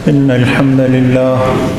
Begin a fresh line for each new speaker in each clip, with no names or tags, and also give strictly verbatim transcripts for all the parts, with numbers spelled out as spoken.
إن الحمد لله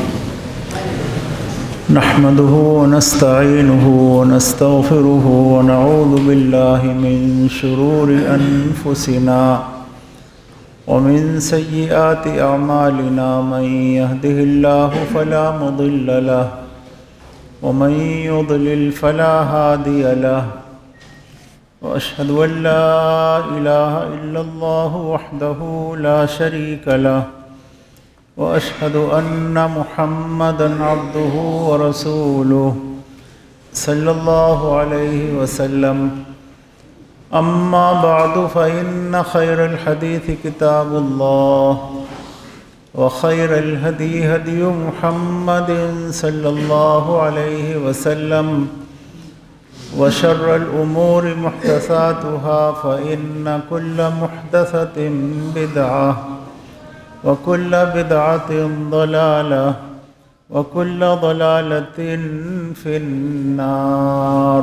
نحمده ونستعينه ونستغفره ونعوذ بالله من شرور أنفسنا ومن سيئات أعمالنا من يهده الله فلا مضل له ومن يضلل فلا هادي له وأشهد أن لا إله إلا الله وحده لا شريك له وأشهد أن محمدًا عبده ورسوله صلى الله عليه وسلم أما بعد فإن خير الحديث كتاب الله وخير الهدي هدي محمد صلى الله عليه وسلم وشر الأمور محدثاتها فإن كل محدثة بدعة وكل بدعة ضلالة وكل ضلالة في النار۔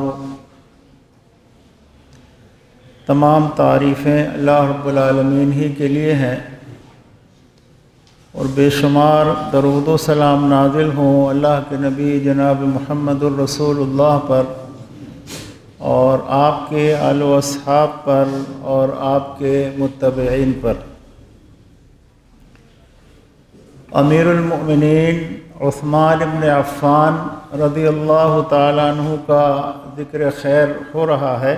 تمام تعریفیں اللہ رب العالمین ہی کے لیے ہیں اور بے شمار درود و سلام نازل ہوں اللہ کے نبی جناب محمد الرسول اللہ پر اور آپ کے آل و اصحاب پر اور آپ کے متبعین پر۔ امیر المؤمنین عثمان بن عفان رضی اللہ تعالیٰ عنہ کا ذکر خیر ہو رہا ہے۔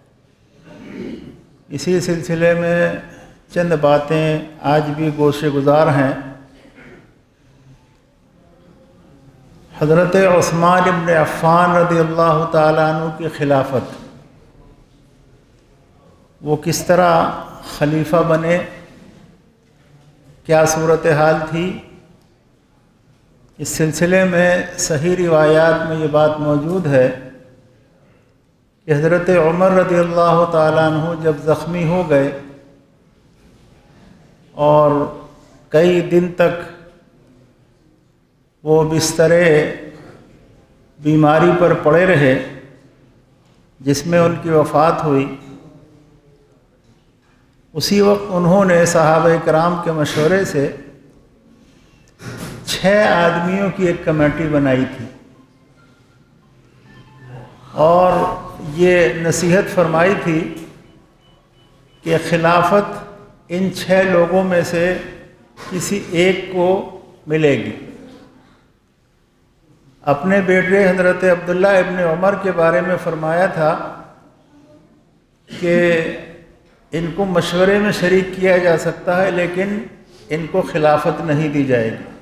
اسی سلسلے میں چند باتیں آج بھی گوشے گزار ہیں۔ حضرت عثمان بن عفان رضی اللہ تعالیٰ عنہ کی خلافت، وہ کس طرح خلیفہ بنے، کیا صورتحال تھی، اس سلسلے میں صحیح روایات میں یہ بات موجود ہے کہ حضرت عمر رضی اللہ تعالیٰ عنہ جب زخمی ہو گئے اور کئی دن تک وہ بسترے بیماری پر پڑے رہے جس میں ان کی وفات ہوئی، اسی وقت انہوں نے صحابہ کرام کے مشورے سے چھ آدمیوں کی ایک کمیٹی بنائی تھی اور یہ نصیحت فرمائی تھی کہ خلافت ان چھ لوگوں میں سے کسی ایک کو ملے گی۔ اپنے بیٹے حضرت عبداللہ ابن عمر کے بارے میں فرمایا تھا کہ ان کو مشورے میں شریک کیا جا سکتا ہے لیکن ان کو خلافت نہیں دی جائے گی۔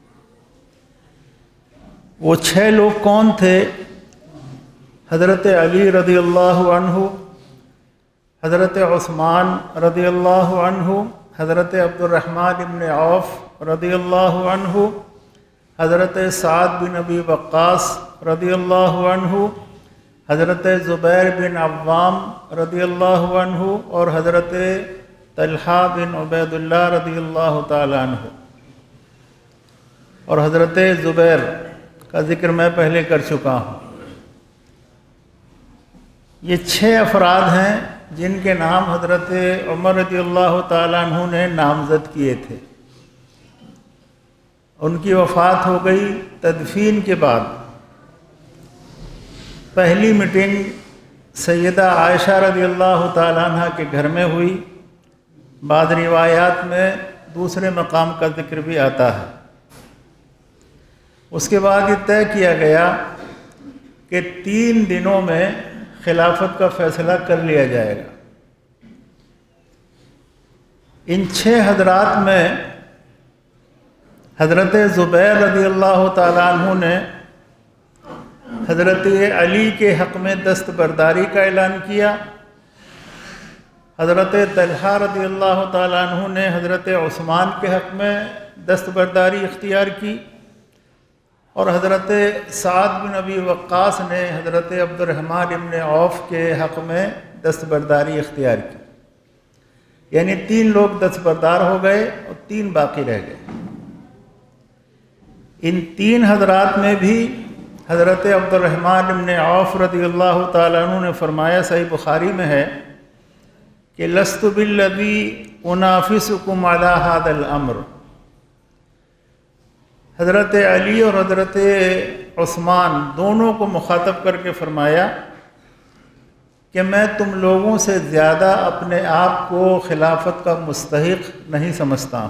وہ چھ لوگ کون تھے؟ حضرت علی رضی اللہ عنہ، حضرت عثمان رضی اللہ عنہ، حضرت عبد الرحمن بن عوف رضی اللہ عنہ، حضرت سعد بن ابی وقاص رضی اللہ عنہ، حضرت زبیر بن عوام رضی اللہ عنہ اور حضرت طلحہ بن عبید اللہ رضی اللہ تعالی عنہ۔ اور حضرت زبیر کا ذکر میں پہلے کر چکا ہوں۔ یہ چھ افراد ہیں جن کے نام حضرت عمر رضی اللہ تعالیٰ عنہ نے نامزد کیے تھے۔ ان کی وفات ہو گئی۔ تدفین کے بعد پہلی میٹنگ سیدہ عائشہ رضی اللہ تعالیٰ عنہ کے گھر میں ہوئی۔ بعض روایات میں دوسرے مقام کا ذکر بھی آتا ہے۔ اس کے بعد یہ طے کیا گیا کہ تین دنوں میں خلافت کا فیصلہ کر لیا جائے گا۔ ان چھ حضرات میں حضرت زبیر رضی اللہ تعالیٰ عنہ نے حضرت علی کے حق میں دستبرداری کا اعلان کیا، حضرت طلحہ رضی اللہ تعالیٰ عنہ نے حضرت عثمان کے حق میں دستبرداری اختیار کی اور حضرت سعد بن ابی وقاص نے حضرت عبد الرحمن بن عوف کے حق میں دستبرداری اختیار کی۔ یعنی تین لوگ دستبردار ہو گئے اور تین باقی رہ گئے۔ ان تین حضرات میں بھی حضرت عبد الرحمن بن عوف رضی اللہ تعالیٰ عنہ نے فرمایا، صحیح بخاری میں ہے کہ لست بالذی انافسکم علی ھذا الامر، حضرت علی اور حضرت عثمان دونوں کو مخاطب کر کے فرمایا کہ میں تم لوگوں سے زیادہ اپنے آپ کو خلافت کا مستحق نہیں سمجھتا،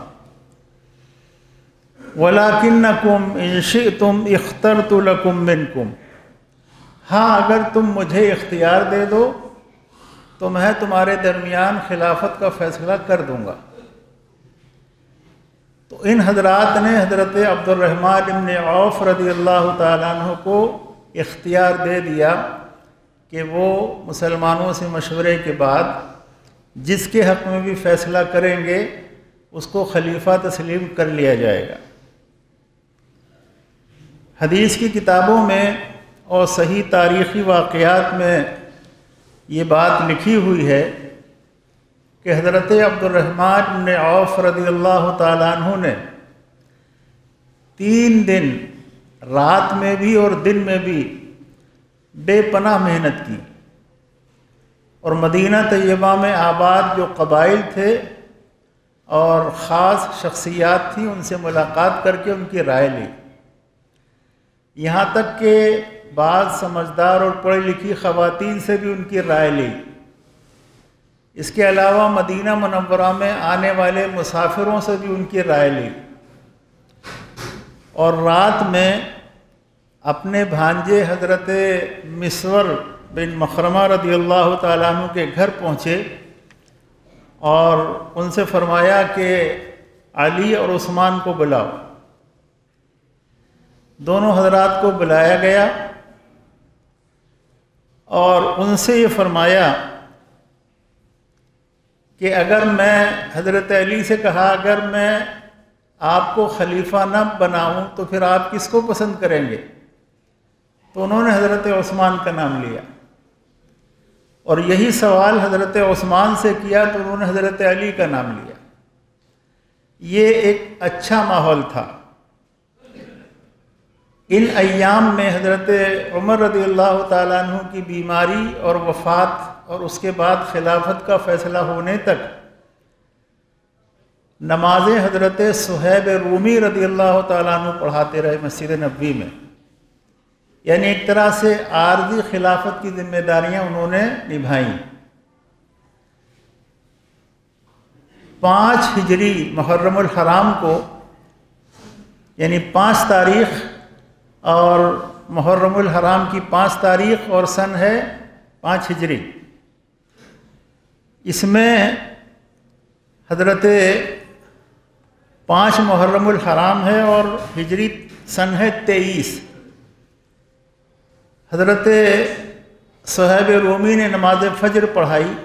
وَلَكِنَّكُمْ إِن شِئْتُمْ اخْتَرْتُ لَكُمْ مِنْكُمْ، ہاں اگر تم مجھے اختیار دے دو تو میں تمہارے درمیان خلافت کا فیصلہ کر دوں گا۔ تو ان حضرات نے حضرت عبد الرحمن بن عوف رضی اللہ تعالیٰ عنہ کو اختیار دے دیا کہ وہ مسلمانوں سے مشورے کے بعد جس کے حق میں بھی فیصلہ کریں گے اس کو خلیفہ تسلیم کر لیا جائے گا۔ حدیث کی کتابوں میں اور صحیح تاریخی واقعات میں یہ بات لکھی ہوئی ہے کہ حضرت عبد الرحمن بن عوف رضی اللہ تعالیٰ عنہ نے تین دن رات میں بھی اور دن میں بھی بے پناہ محنت کی، اور مدینہ طیبہ میں آباد جو قبائل تھے اور خاص شخصیات تھیں ان سے ملاقات کر کے ان کی رائے لی، یہاں تک کہ بعض سمجھدار اور پڑھی لکھی خواتین سے بھی ان کی رائے لی۔ اس کے علاوہ مدینہ منورہ میں آنے والے مسافروں سے بھی ان کی رائے لی، اور رات میں اپنے بھانجے حضرت مسور بن مخرمہ رضی اللہ تعالیٰ عنہ کے گھر پہنچے اور ان سے فرمایا کہ علی اور عثمان کو بلاؤ۔ دونوں حضرات کو بلایا گیا اور ان سے یہ فرمایا کہ اگر میں حضرت علی سے کہا اگر میں آپ کو خلیفہ نہ بناؤں تو پھر آپ کس کو پسند کریں گے؟ تو انہوں نے حضرت عثمان کا نام لیا، اور یہی سوال حضرت عثمان سے کیا تو انہوں نے حضرت علی کا نام لیا۔ یہ ایک اچھا ماحول تھا۔ ان ایام میں حضرت عمر رضی اللہ تعالیٰ عنہ کی بیماری اور وفات اور اس کے بعد خلافت کا فیصلہ ہونے تک نمازیں حضرت صہیب رومی رضی اللہ تعالیٰ عنہ پڑھاتے رہے مسجد نبوی میں، یعنی ایک طرح سے عارضی خلافت کی ذمہ داریاں انہوں نے نبھائیں۔ پانچ ہجری محرم الحرام کو، یعنی پانچ تاریخ اور محرم الحرام کی پانچ تاریخ اور سن ہے پانچ ہجری، اس میں حضرت پانچ محرم الحرام ہے اور ہجری سن ہے تیئیس۔ حضرت صہیب رومی نے نماز فجر پڑھائی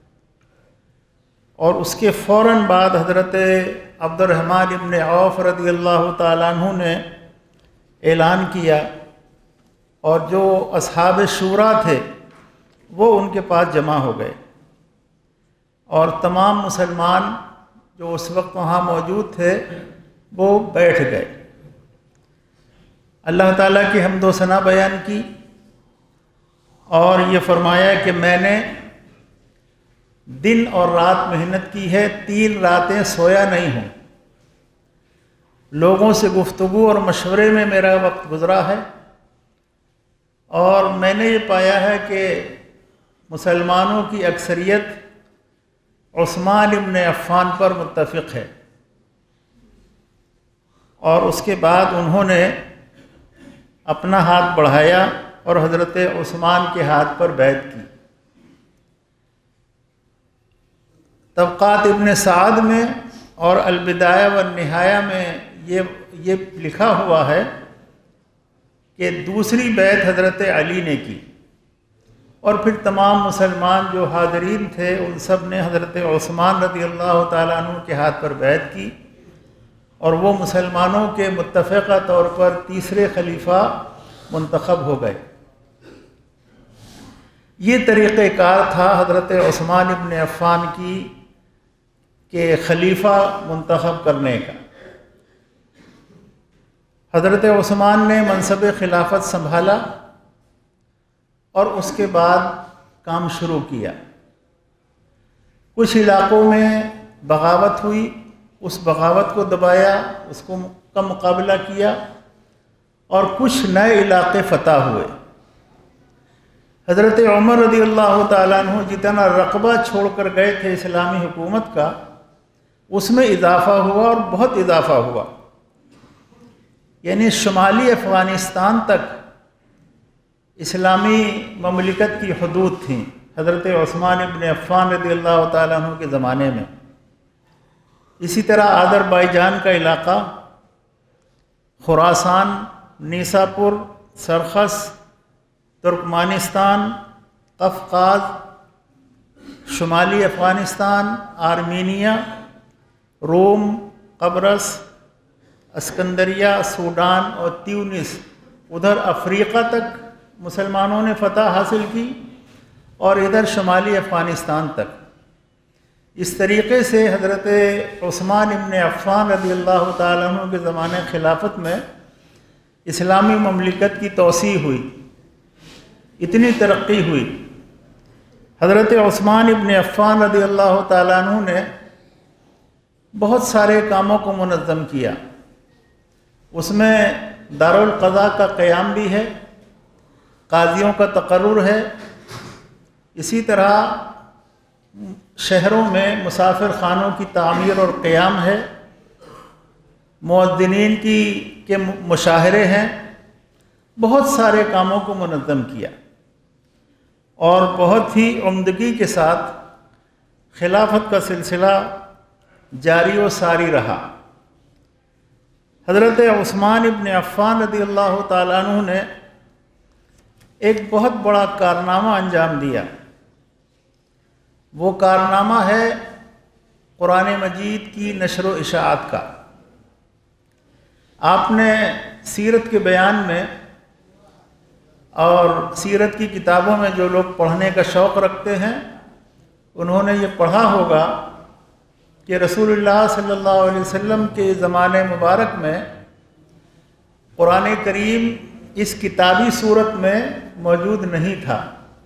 اور اس کے فوراً بعد حضرت عبد الرحمن بن عوف رضی اللہ تعالیٰ عنہ نے اعلان کیا، اور جو اصحاب شورا تھے وہ ان کے پاس جمع ہو گئے، اور تمام مسلمان جو اس وقت وہاں موجود تھے وہ بیٹھ گئے، اللہ تعالیٰ کی حمد و ثنا بیان کی، اور یہ فرمایا کہ میں نے دن اور رات محنت کی ہے، تین راتیں سویا نہیں ہوں، لوگوں سے گفتگو اور مشورے میں میرا وقت گزرا ہے، اور میں نے یہ پایا ہے کہ مسلمانوں کی اکثریت عثمان ابن عفان پر متفق ہے۔ اور اس کے بعد انہوں نے اپنا ہاتھ بڑھایا اور حضرت عثمان کے ہاتھ پر بیعت کی۔ طبقات ابن سعد میں اور البدایہ والنہایہ میں یہ یہ لکھا ہوا ہے کہ دوسری بیعت حضرت علی نے کی، اور پھر تمام مسلمان جو حاضرین تھے ان سب نے حضرت عثمان رضی اللہ تعالیٰ عنہ کے ہاتھ پر بیعت کی، اور وہ مسلمانوں کے متفقہ طور پر تیسرے خلیفہ منتخب ہو گئے۔ یہ طریقہ کار تھا حضرت عثمان ابن عفان کی کہ خلیفہ منتخب کرنے کا۔ حضرت عثمان نے منصب خلافت سنبھالا اور اس کے بعد کام شروع کیا۔ کچھ علاقوں میں بغاوت ہوئی، اس بغاوت کو دبایا، اس کو کا مقابلہ کیا اور کچھ نئے علاقے فتح ہوئے۔ حضرت عمر رضی اللہ تعالیٰ عنہ جتنا رقبہ چھوڑ کر گئے تھے اسلامی حکومت کا، اس میں اضافہ ہوا اور بہت اضافہ ہوا، یعنی شمالی افغانستان تک اسلامی مملکت کی حدود تھیں حضرت عثمان ابن عفان رضی اللہ تعالیٰ عنہ کے زمانے میں۔ اسی طرح آذربائیجان کا علاقہ، خراسان، نیساپور، سرخس، ترکمانستان، قفقاز، شمالی افغانستان، آرمینیا، روم، قبرص، اسکندریہ، سوڈان اور تیونس، ادھر افریقہ تک مسلمانوں نے فتح حاصل کی اور ادھر شمالی افغانستان تک۔ اس طریقے سے حضرت عثمان ابن عفان رضی اللہ تعالیٰ عنہ کے زمانے خلافت میں اسلامی مملکت کی توسیع ہوئی، اتنی ترقی ہوئی۔ حضرت عثمان ابن عفان رضی اللہ تعالیٰ عنہ نے بہت سارے کاموں کو منظم کیا، اس میں دارالقضاء کا قیام بھی ہے، قاضیوں کا تقرر ہے، اسی طرح شہروں میں مسافر خانوں کی تعمیر اور قیام ہے، مؤذنین کی کے مشاہرے ہیں، بہت سارے کاموں کو منظم کیا اور بہت ہی عمدگی کے ساتھ خلافت کا سلسلہ جاری و ساری رہا۔ حضرت عثمان ابن عفان رضی اللہ تعالیٰ عنہ نے ایک بہت بڑا کارنامہ انجام دیا، وہ کارنامہ ہے قرآن مجید کی نشر و اشاعت کا۔ آپ نے سیرت کے بیان میں اور سیرت کی کتابوں میں جو لوگ پڑھنے کا شوق رکھتے ہیں انہوں نے یہ پڑھا ہوگا کہ رسول اللہ صلی اللہ علیہ وسلم کے زمانے مبارک میں قرآن کریم اس کتابی صورت میں موجود نہیں تھا،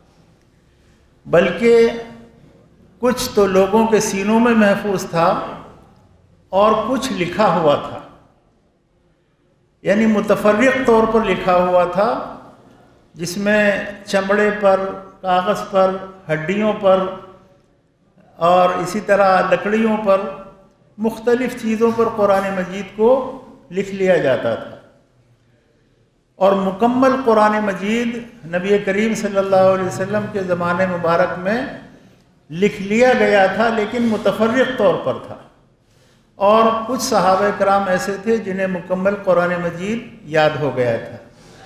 بلکہ کچھ تو لوگوں کے سینوں میں محفوظ تھا اور کچھ لکھا ہوا تھا، یعنی متفرق طور پر لکھا ہوا تھا، جس میں چمڑے پر، کاغذ پر، ہڈیوں پر اور اسی طرح لکڑیوں پر، مختلف چیزوں پر قرآن مجید کو لکھ لیا جاتا تھا، اور مکمل قرآن مجید نبی کریم صلی اللہ علیہ وسلم کے زمانے مبارک میں لکھ لیا گیا تھا، لیکن متفرق طور پر تھا، اور کچھ صحابہ کرام ایسے تھے جنہیں مکمل قرآن مجید یاد ہو گیا تھا۔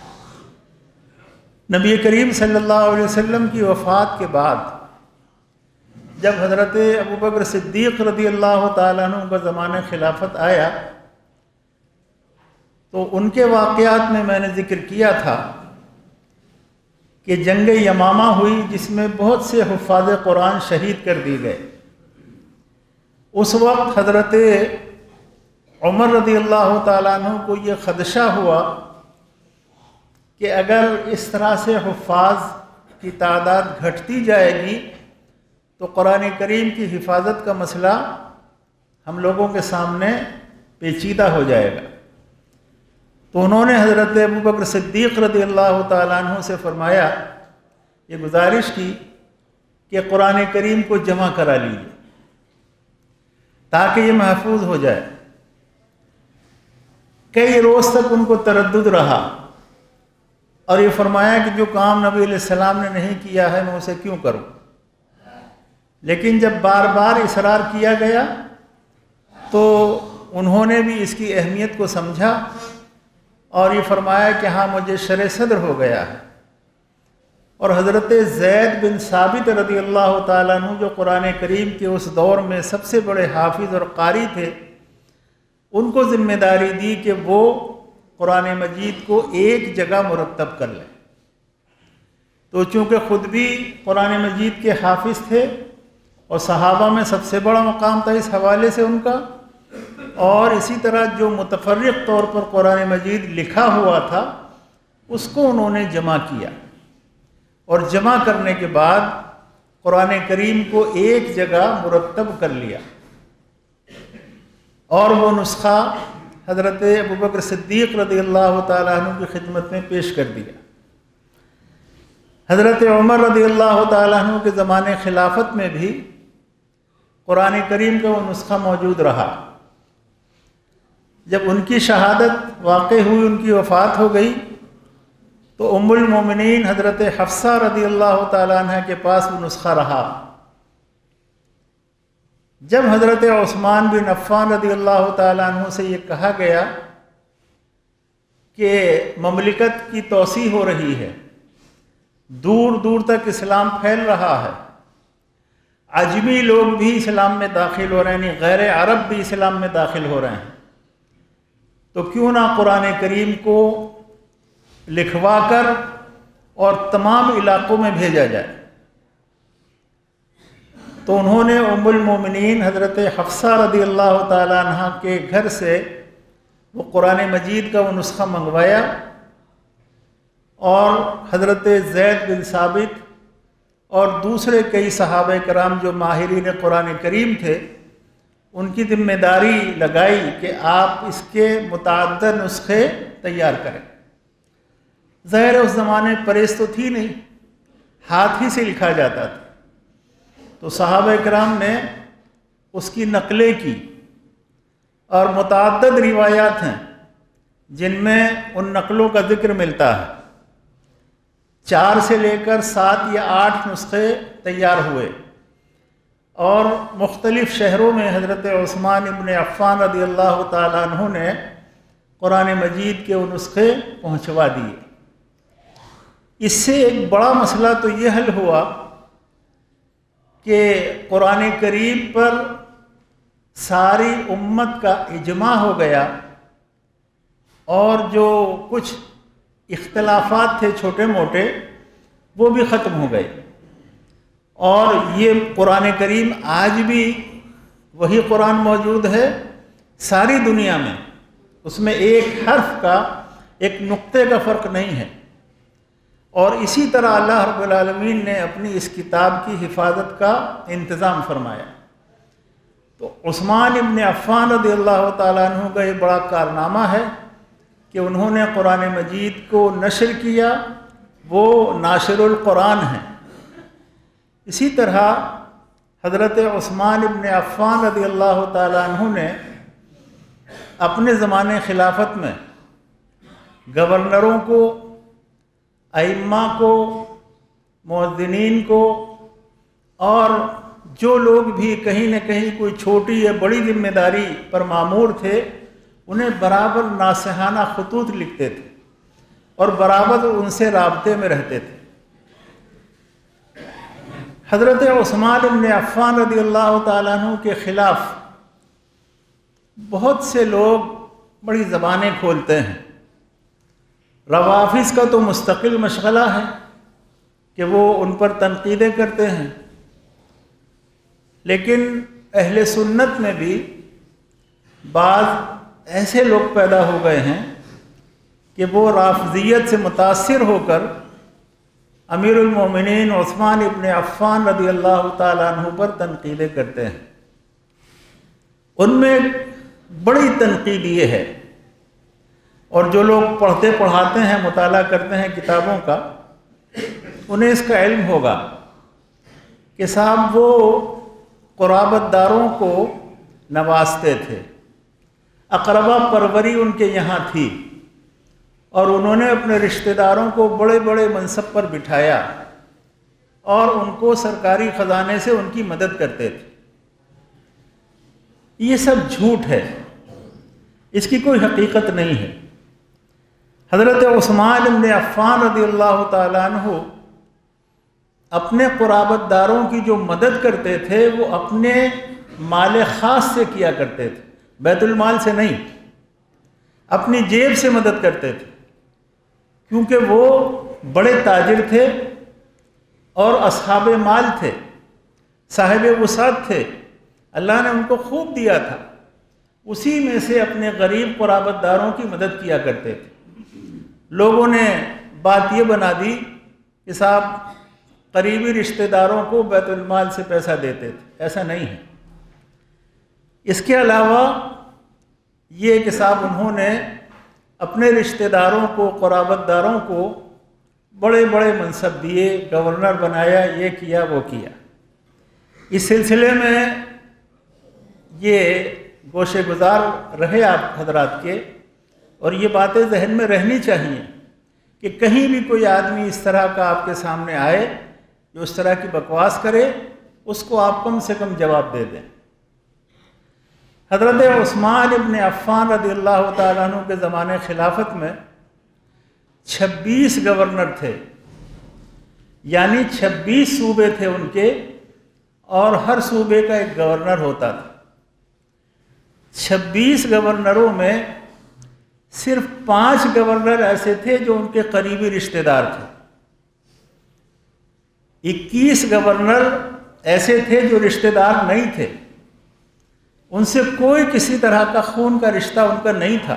نبی کریم صلی اللہ علیہ وسلم کی وفات کے بعد جب حضرت ابوبکر صدیق رضی اللہ تعالیٰ عنہ کا زمانہ خلافت آیا تو ان کے واقعات میں میں نے ذکر کیا تھا کہ جنگ یمامہ ہوئی، جس میں بہت سے حفاظ قرآن شہید کر دیے گئے۔ اس وقت حضرت عمر رضی اللہ تعالیٰ عنہ کو یہ خدشہ ہوا کہ اگر اس طرح سے حفاظ کی تعداد گھٹتی جائے گی تو قرآن کریم کی حفاظت کا مسئلہ ہم لوگوں کے سامنے پیچیدہ ہو جائے گا۔ تو انہوں نے حضرت ابوبکر صدیق رضی اللہ تعالیٰ عنہ سے فرمایا، یہ گزارش کی کہ قرآن کریم کو جمع کرا لیجیے تاکہ یہ محفوظ ہو جائے۔ کئی روز تک ان کو تردد رہا اور یہ فرمایا کہ جو کام نبی علیہ السلام نے نہیں کیا ہے میں اسے کیوں کروں، لیکن جب بار بار اصرار کیا گیا تو انہوں نے بھی اس کی اہمیت کو سمجھا اور یہ فرمایا کہ ہاں مجھے شرع صدر ہو گیا ہے۔ اور حضرت زید بن ثابت رضی اللہ تعالیٰ عنہ جو قرآن کریم کے اس دور میں سب سے بڑے حافظ اور قاری تھے، ان کو ذمہ داری دی کہ وہ قرآن مجید کو ایک جگہ مرتب کر لیں۔ تو چونکہ خود بھی قرآن مجید کے حافظ تھے اور صحابہ میں سب سے بڑا مقام تھا اس حوالے سے ان کا، اور اسی طرح جو متفرق طور پر قرآن مجید لکھا ہوا تھا اس کو انہوں نے جمع کیا، اور جمع کرنے کے بعد قرآن کریم کو ایک جگہ مرتب کر لیا، اور وہ نسخہ حضرت ابوبکر صدیق رضی اللہ تعالیٰ عنہ کی خدمت میں پیش کر دیا۔ حضرت عمر رضی اللہ تعالیٰ عنہ کے زمانے خلافت میں بھی قرآن کریم کا وہ نسخہ موجود رہا۔ جب ان کی شہادت واقع ہوئی، ان کی وفات ہو گئی، تو ام المومنین حضرت حفصہ رضی اللہ تعالیٰ عنہ کے پاس وہ نسخہ رہا۔ جب حضرت عثمان بن عفان رضی اللہ تعالیٰ عنہ سے یہ کہا گیا کہ مملکت کی توسیع ہو رہی ہے، دور دور تک اسلام پھیل رہا ہے، عجمی لوگ بھی اسلام میں داخل ہو رہے ہیں، غیر عرب بھی اسلام میں داخل ہو رہے ہیں، تو کیوں نہ قرآن کریم کو لکھوا کر اور تمام علاقوں میں بھیجا جائے۔ تو انہوں نے ام المومنین حضرت حفصہ رضی اللہ تعالیٰ عنہ کے گھر سے وہ قرآن مجید کا وہ نسخہ منگوایا، اور حضرت زید بن ثابت اور دوسرے کئی صحابہ کرام جو ماہرین قرآن کریم تھے، ان کی ذمہ داری لگائی کہ آپ اس کے متعدد نسخے تیار کریں۔ ظاہر اس زمانے پریس تو تھی نہیں، ہاتھ ہی سے لکھا جاتا تھا، تو صحابہ کرام نے اس کی نقلیں کی، اور متعدد روایات ہیں جن میں ان نقلوں کا ذکر ملتا ہے۔ چار سے لے کر سات یا آٹھ نسخے تیار ہوئے، اور مختلف شہروں میں حضرت عثمان ابن عفان رضی اللہ تعالیٰ عنہ نے قرآن مجید کے وہ نسخے پہنچوا دیے۔ اس سے ایک بڑا مسئلہ تو یہ حل ہوا کہ قرآن کریم پر ساری امت کا اجماع ہو گیا، اور جو کچھ اختلافات تھے چھوٹے موٹے وہ بھی ختم ہو گئے، اور یہ قرآن کریم آج بھی وہی قرآن موجود ہے ساری دنیا میں، اس میں ایک حرف کا ایک نقطے کا فرق نہیں ہے۔ اور اسی طرح اللہ رب العالمین نے اپنی اس کتاب کی حفاظت کا انتظام فرمایا۔ تو عثمان ابن عفان رضی اللہ تعالیٰ عنہ کا یہ بڑا کارنامہ ہے کہ انہوں نے قرآن مجید کو نشر کیا، وہ ناشر القرآن ہیں۔ اسی طرح حضرت عثمان ابن عفان رضی اللہ تعالیٰ عنہ نے اپنے زمانے خلافت میں گورنروں کو، ائمہ کو، مؤذنین کو، اور جو لوگ بھی کہیں نہ کہیں کوئی چھوٹی یا بڑی ذمہ داری پر مامور تھے، انہیں برابر ناصحانہ خطوط لکھتے تھے اور برابر ان سے رابطے میں رہتے تھے۔ حضرت عثمان ابن عفان رضی اللہ تعالیٰ عنہ کے خلاف بہت سے لوگ بڑی زبانیں کھولتے ہیں۔ روافض کا تو مستقل مشغلہ ہے کہ وہ ان پر تنقیدیں کرتے ہیں، لیکن اہل سنت میں بھی بعض ایسے لوگ پیدا ہو گئے ہیں کہ وہ رافضیت سے متاثر ہو کر امیر المومنین عثمان ابن عفان رضی اللہ تعالیٰ عنہ پر تنقیدیں کرتے ہیں۔ ان میں بڑی تنقید یہ ہے، اور جو لوگ پڑھتے پڑھاتے ہیں، مطالعہ کرتے ہیں کتابوں کا، انہیں اس کا علم ہوگا کہ صاحب وہ قرابت داروں کو نوازتے تھے، اقربا پروری ان کے یہاں تھی، اور انہوں نے اپنے رشتہ داروں کو بڑے بڑے منصب پر بٹھایا، اور ان کو سرکاری خزانے سے ان کی مدد کرتے تھے۔ یہ سب جھوٹ ہے، اس کی کوئی حقیقت نہیں ہے۔ حضرت عثمان بن عفان رضی اللہ تعالیٰ عنہ اپنے قرابت داروں کی جو مدد کرتے تھے وہ اپنے مال خاص سے کیا کرتے تھے، بیت المال سے نہیں، اپنی جیب سے مدد کرتے تھے، کیونکہ وہ بڑے تاجر تھے اور اصحاب مال تھے، صاحب وسعت تھے، اللہ نے ان کو خوب دیا تھا، اسی میں سے اپنے غریب قرابت داروں کی مدد کیا کرتے تھے۔ لوگوں نے بات یہ بنا دی کہ صاحب قریبی رشتہ داروں کو بیت المال سے پیسہ دیتے تھے، ایسا نہیں ہے۔ اس کے علاوہ یہ کہ صاحب انہوں نے اپنے رشتہ داروں کو، قرابت داروں کو بڑے بڑے منصب دیے، گورنر بنایا، یہ کیا وہ کیا۔ اس سلسلے میں یہ گوشے گزار رہے آپ حضرات کے، اور یہ باتیں ذہن میں رہنی چاہیے کہ کہیں بھی کوئی آدمی اس طرح کا آپ کے سامنے آئے جو اس طرح کی بکواس کرے، اس کو آپ کم سے کم جواب دے دیں۔ حضرت عثمان ابن عفان رضی اللہ تعالیٰ عنہ کے زمانے خلافت میں چھبیس گورنر تھے، یعنی چھبیس صوبے تھے ان کے، اور ہر صوبے کا ایک گورنر ہوتا تھا۔ چھبیس گورنروں میں صرف پانچ گورنر ایسے تھے جو ان کے قریبی رشتہ دار تھے، اکیس گورنر ایسے تھے جو رشتہ دار نہیں تھے، ان سے کوئی کسی طرح کا خون کا رشتہ ان کا نہیں تھا،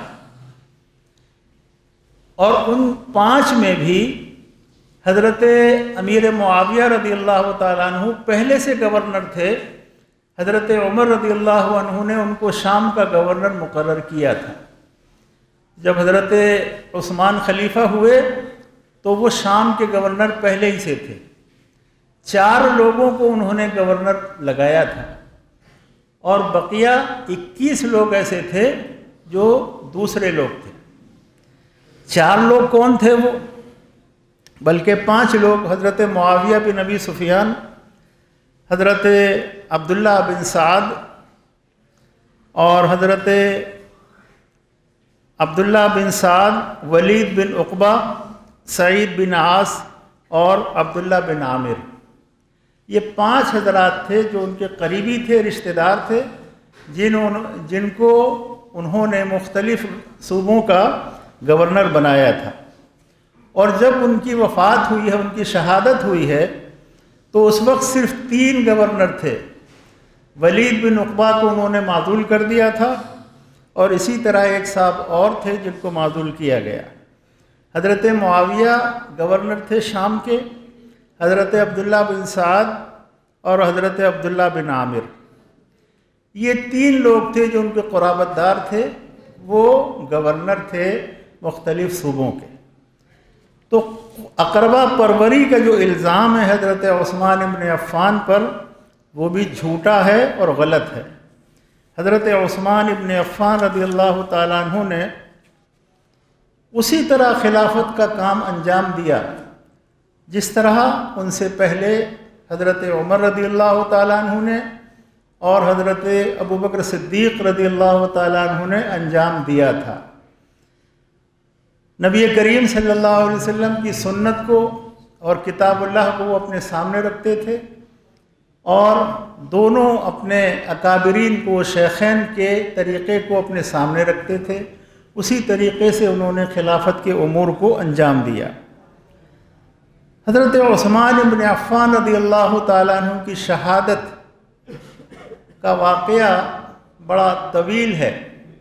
اور ان پانچ میں بھی حضرت امیر معاویہ رضی اللہ تعالیٰ عنہ پہلے سے گورنر تھے۔ حضرت عمر رضی اللہ عنہ نے ان کو شام کا گورنر مقرر کیا تھا۔ جب حضرت عثمان خلیفہ ہوئے تو وہ شام کے گورنر پہلے ہی سے تھے، چار لوگوں کو انہوں نے گورنر لگایا تھا، اور بقیہ اکیس لوگ ایسے تھے جو دوسرے لوگ تھے۔ چار لوگ کون تھے وہ؟ بلکہ پانچ لوگ، حضرت معاویہ بن ابی سفیان، حضرت عبداللہ بن سعد، اور حضرت عبداللہ بن سعد، ولید بن عقبہ، سعید بن عاص اور عبداللہ بن عامر۔ یہ پانچ حضرات تھے جو ان کے قریبی تھے، رشتہ دار تھے، جنہوں جن کو انہوں نے مختلف صوبوں کا گورنر بنایا تھا۔ اور جب ان کی وفات ہوئی ہے، ان کی شہادت ہوئی ہے، تو اس وقت صرف تین گورنر تھے۔ ولید بن عقبہ کو انہوں نے معزول کر دیا تھا، اور اسی طرح ایک صاحب اور تھے جن کو معزول کیا گیا۔ حضرت معاویہ گورنر تھے شام کے، حضرت عبداللہ بن سعد اور حضرت عبداللہ بن عامر۔ یہ تین لوگ تھے جو ان کے قرابت دار تھے، وہ گورنر تھے مختلف صوبوں کے۔ تو اقربا پروری کا جو الزام ہے حضرت عثمان بن عفان پر، وہ بھی جھوٹا ہے اور غلط ہے۔ حضرت عثمان بن عفان رضی اللہ تعالیٰ عنہ نے اسی طرح خلافت کا کام انجام دیا جس طرح ان سے پہلے حضرت عمر رضی اللہ تعالیٰ عنہ نے اور حضرت ابو بکر صدیق رضی اللہ تعالیٰ عنہ نے انجام دیا تھا۔ نبی کریم صلی اللہ علیہ وسلم کی سنت کو اور کتاب اللہ کو وہ اپنے سامنے رکھتے تھے، اور دونوں اپنے اکابرین کو، شیخین کے طریقے کو اپنے سامنے رکھتے تھے۔ اسی طریقے سے انہوں نے خلافت کے امور کو انجام دیا۔ حضرت عثمان بن عفان رضی اللہ تعالیٰ عنہ کی شہادت کا واقعہ بڑا طویل ہے،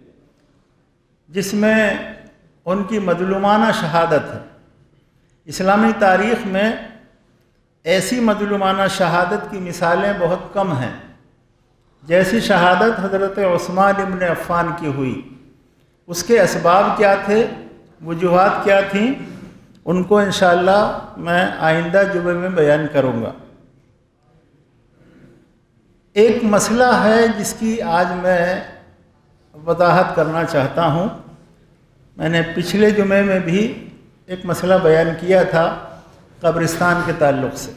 جس میں ان کی مظلومانہ شہادت ہے۔ اسلامی تاریخ میں ایسی مظلومانہ شہادت کی مثالیں بہت کم ہیں، جیسی شہادت حضرت عثمان بن عفان کی ہوئی۔ اس کے اسباب کیا تھے، وجوہات کیا تھیں، ان کو انشاءاللہ میں آئندہ جمعے میں بیان کروں گا۔ ایک مسئلہ ہے جس کی آج میں وضاحت کرنا چاہتا ہوں۔ میں نے پچھلے جمعے میں بھی ایک مسئلہ بیان کیا تھا قبرستان کے تعلق سے۔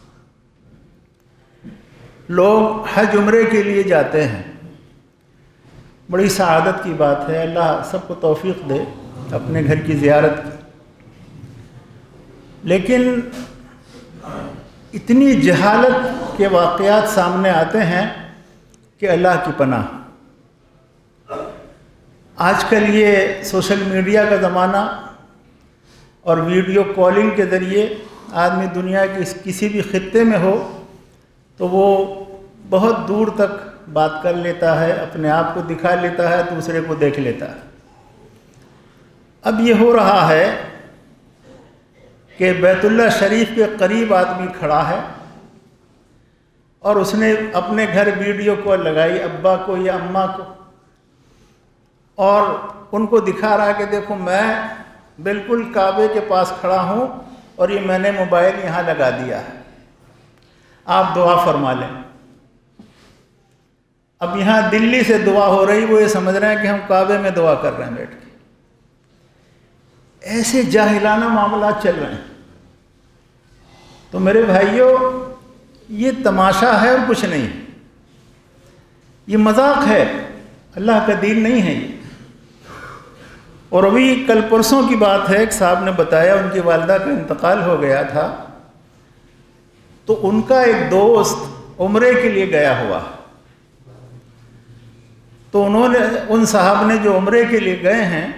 لوگ حج عمرے کے لیے جاتے ہیں، بڑی سعادت کی بات ہے، اللہ سب کو توفیق دے اپنے گھر کی زیارت کی، لیکن اتنی جہالت کے واقعات سامنے آتے ہیں کہ اللہ کی پناہ۔ آج کل یہ سوشل میڈیا کا زمانہ، اور ویڈیو کالنگ کے ذریعے آدمی دنیا کے کسی بھی خطے میں ہو تو وہ بہت دور تک بات کر لیتا ہے، اپنے آپ کو دکھا لیتا ہے، دوسرے کو دیکھ لیتا ہے۔ اب یہ ہو رہا ہے کہ بیت اللہ شریف کے قریب آدمی کھڑا ہے اور اس نے اپنے گھر ویڈیو کال لگائی ابا کو یا اماں کو، اور ان کو دکھا رہا کہ دیکھو میں بالکل کعبے کے پاس کھڑا ہوں اور یہ میں نے موبائل یہاں لگا دیا ہے، آپ دعا فرما لیں۔ اب یہاں دلی سے دعا ہو رہی، وہ یہ سمجھ رہے ہیں کہ ہم کعبے میں دعا کر رہے ہیں بیٹھ کے۔ ایسے جاہلانہ معاملات چل رہے ہیں۔ تو میرے بھائیوں، یہ تماشا ہے اور کچھ نہیں، یہ مذاق ہے، اللہ کا دین نہیں ہے یہ۔ اور ابھی کل پرسوں کی بات ہے، ایک صاحب نے بتایا ان کی والدہ کا انتقال ہو گیا تھا، تو ان کا ایک دوست عمرے کے لیے گیا ہوا، تو انہوں نے ان صاحب نے جو عمرے کے لیے گئے ہیں،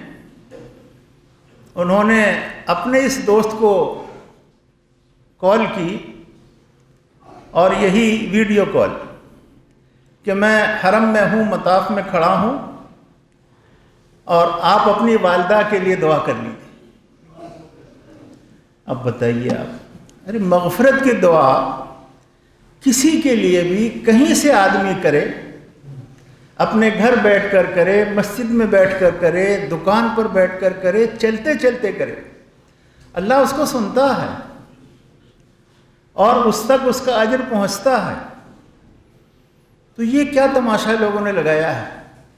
انہوں نے اپنے اس دوست کو کال کی، اور یہی ویڈیو کال، کہ میں حرم میں ہوں، مطاف میں کھڑا ہوں، اور آپ اپنی والدہ کے لیے دعا کر لیجیے۔ اب بتائیے آپ، ارے مغفرت کی دعا کسی کے لیے بھی کہیں سے آدمی کرے، اپنے گھر بیٹھ کر کرے، مسجد میں بیٹھ کر کرے، دکان پر بیٹھ کر کرے، چلتے چلتے کرے، اللہ اس کو سنتا ہے اور اس تک اس کا اجر پہنچتا ہے۔ تو یہ کیا تماشا لوگوں نے لگایا ہے؟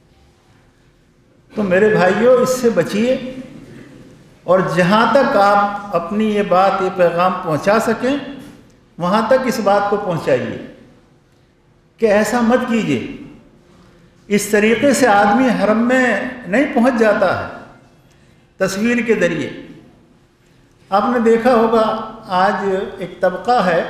تو میرے بھائیوں، اس سے بچیے، اور جہاں تک آپ اپنی یہ بات، یہ پیغام پہنچا سکیں، وہاں تک اس بات کو پہنچائیے کہ ایسا مت کیجیے۔ اس طریقے سے آدمی حرم میں نہیں پہنچ جاتا ہے تصویر کے ذریعے۔ آپ نے دیکھا ہوگا آج ایک طبقہ ہے،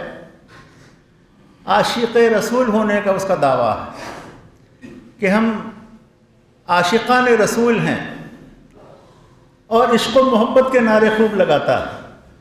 عاشق رسول ہونے کا اس کا دعویٰ ہے کہ ہم عاشقان رسول ہیں، اور عشق و محبت کے نعرے خوب لگاتا ہے۔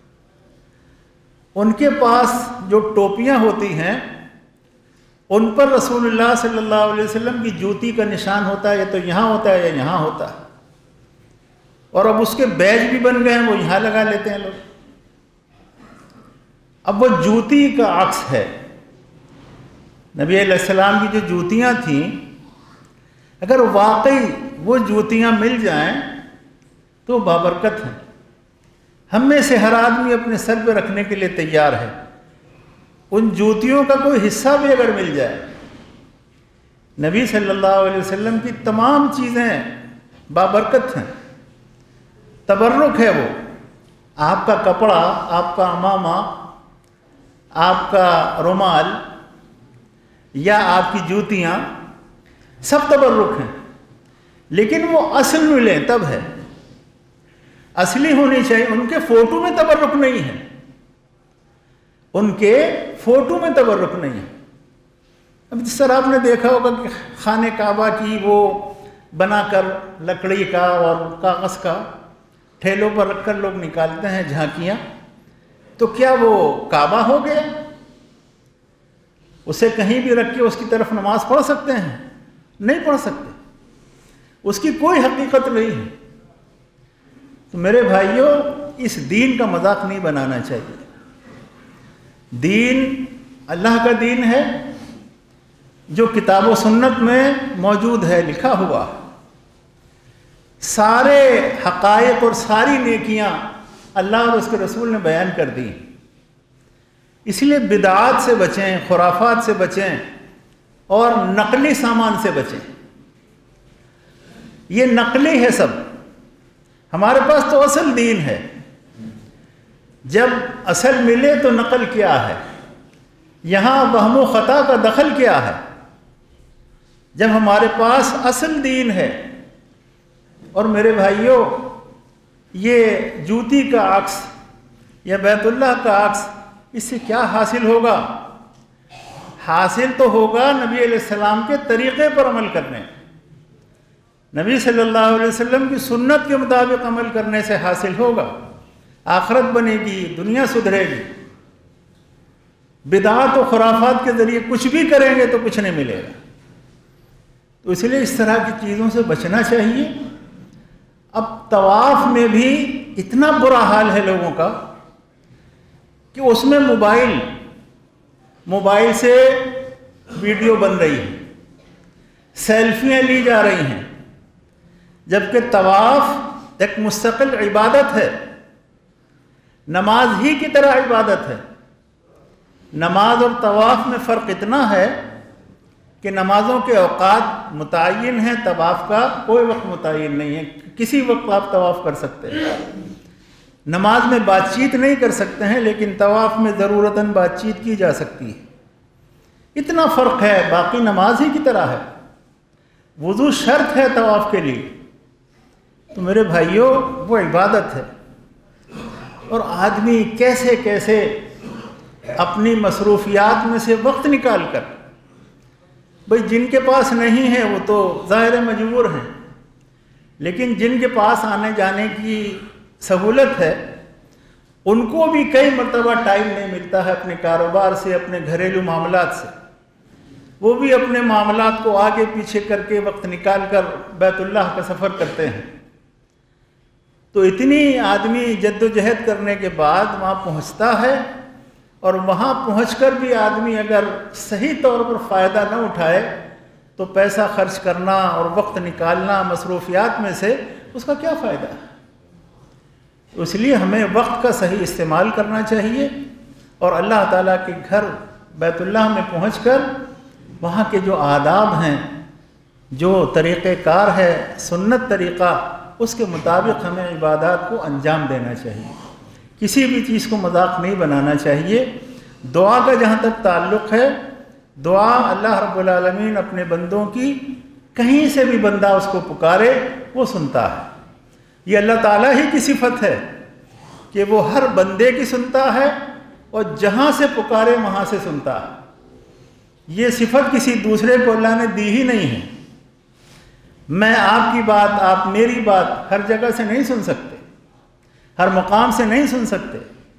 ان کے پاس جو ٹوپیاں ہوتی ہیں، ان پر رسول اللہ صلی اللہ علیہ وسلم کی جوتی کا نشان ہوتا ہے، یا تو یہاں ہوتا ہے یا یہاں ہوتا ہے، اور اب اس کے بیج بھی بن گئے ہیں، وہ یہاں لگا لیتے ہیں لوگ۔ اب وہ جوتی کا عکس ہے۔ نبی علیہ السلام کی جو جوتیاں تھیں، اگر واقعی وہ جوتیاں مل جائیں تو بابرکت ہیں۔ ہم میں سے ہر آدمی اپنے سر پہ رکھنے کے لیے تیار ہے۔ ان جوتیوں کا کوئی حصہ بھی اگر مل جائے، نبی صلی اللہ علیہ وسلم کی تمام چیزیں بابرکت ہیں، تبرک ہے۔ وہ آپ کا کپڑا، آپ کا عمامہ، آپ کا رومال یا آپ کی جوتیاں، سب تبرک ہیں، لیکن وہ اصل ملیں تب ہے، اصلی ہونی چاہیے۔ ان کے فوٹو میں تبرک نہیں ہے، ان کے فوٹو میں تبرک نہیں ہے۔ اب جس طرح آپ نے دیکھا ہوگا کہ خانہ کعبہ کی وہ بنا کر لکڑی کا اور کاغذ کا ٹھیلوں پر رکھ کر لوگ نکالتے ہیں جھانکیاں، تو کیا وہ کعبہ ہو گیا؟ اسے کہیں بھی رکھ کے اس کی طرف نماز پڑھ سکتے ہیں؟ نہیں پڑھ سکتے، اس کی کوئی حقیقت نہیں ہے۔ تو میرے بھائیوں، اس دین کا مذاق نہیں بنانا چاہیے۔ دین اللہ کا دین ہے، جو کتاب و سنت میں موجود ہے، لکھا ہوا۔ سارے حقائق اور ساری نیکیاں اللہ اور اس کے رسول نے بیان کر دی۔ اس لیے بدعات سے بچیں، خرافات سے بچیں، اور نقلی سامان سے بچیں۔ یہ نقلی ہے سب، ہمارے پاس تو اصل دین ہے۔ جب اصل ملے تو نقل کیا ہے؟ یہاں وہم و خطا کا دخل کیا ہے؟ جب ہمارے پاس اصل دین ہے۔ اور میرے بھائیوں، یہ جوتی کا عکس یا بیت اللہ کا عکس، اس سے کیا حاصل ہوگا؟ حاصل تو ہوگا نبی علیہ السلام کے طریقے پر عمل کرنے، نبی صلی اللہ علیہ وسلم کی سنت کے مطابق عمل کرنے سے حاصل ہوگا۔ آخرت بنے گی، دنیا سدھرے گی۔ بدعات و خرافات کے ذریعے کچھ بھی کریں گے تو کچھ نہیں ملے گا۔ تو اس لیے اس طرح کی چیزوں سے بچنا چاہیے۔ اب طواف میں بھی اتنا برا حال ہے لوگوں کا کہ اس میں موبائل موبائل سے ویڈیو بن رہی ہے، سیلفیاں لی جا رہی ہیں، جبکہ طواف ایک مستقل عبادت ہے، نماز ہی کی طرح عبادت ہے۔ نماز اور طواف میں فرق اتنا ہے کہ نمازوں کے اوقات متعین ہیں، طواف کا کوئی وقت متعین نہیں ہے، کسی وقت آپ طواف کر سکتے ہیں۔ نماز میں بات چیت نہیں کر سکتے ہیں، لیکن طواف میں ضرورتاً بات چیت کی جا سکتی ہے۔ اتنا فرق ہے، باقی نماز ہی کی طرح ہے۔ وضو شرط ہے طواف کے لیے، تو میرے بھائیوں وہ عبادت ہے۔ اور آدمی کیسے کیسے اپنی مصروفیات میں سے وقت نکال کر، بھئی جن کے پاس نہیں ہے وہ تو ظاہر مجبور ہیں، لیکن جن کے پاس آنے جانے کی سہولت ہے ان کو بھی کئی مرتبہ ٹائم نہیں ملتا ہے اپنے کاروبار سے، اپنے گھریلو معاملات سے، وہ بھی اپنے معاملات کو آگے پیچھے کر کے وقت نکال کر بیت اللہ کا سفر کرتے ہیں۔ تو اتنی آدمی جد و جہد کرنے کے بعد وہاں پہنچتا ہے، اور وہاں پہنچ کر بھی آدمی اگر صحیح طور پر فائدہ نہ اٹھائے تو پیسہ خرچ کرنا اور وقت نکالنا مصروفیات میں سے اس کا کیا فائدہ ہے؟ اس لیے ہمیں وقت کا صحیح استعمال کرنا چاہیے، اور اللہ تعالیٰ کے گھر بیت اللہ میں پہنچ کر وہاں کے جو آداب ہیں، جو طریقہ کار ہے، سنت طریقہ، اس کے مطابق ہمیں عبادات کو انجام دینا چاہیے۔ کسی بھی چیز کو مذاق نہیں بنانا چاہیے۔ دعا کا جہاں تک تعلق ہے، دعا اللہ رب العالمین اپنے بندوں کی کہیں سے بھی بندہ اس کو پکارے وہ سنتا ہے۔ یہ اللہ تعالیٰ ہی کی صفت ہے کہ وہ ہر بندے کی سنتا ہے، اور جہاں سے پکارے وہاں سے سنتا ہے۔ یہ صفت کسی دوسرے کو اللہ نے دی ہی نہیں ہے۔ میں آپ کی بات، آپ میری بات ہر جگہ سے نہیں سن سکتے، ہر مقام سے نہیں سن سکتے،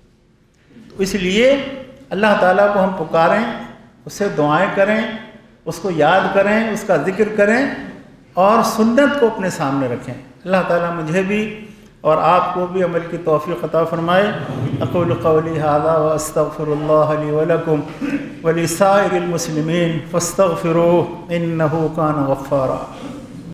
تو اس لیے اللہ تعالیٰ کو ہم پکاریں، اس سے دعائیں کریں، اس کو یاد کریں، اس کا ذکر کریں، اور سنت کو اپنے سامنے رکھیں۔ اللہ تعالیٰ مجھے بھی اور آپ کو بھی عمل کی توفیق عطا فرمائے۔ اقول قولی ھذا واستغفر اللہ لی ولکم ولسائر المسلمین فاستغفروہ انہ کان غفارا۔